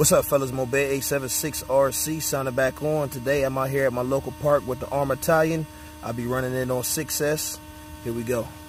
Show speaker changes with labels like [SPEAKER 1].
[SPEAKER 1] What's up, fellas? Mobile 876 RC signing back on. Today I'm out here at my local park with the Arrma Talion. I'll be running it on 6S. Here we go.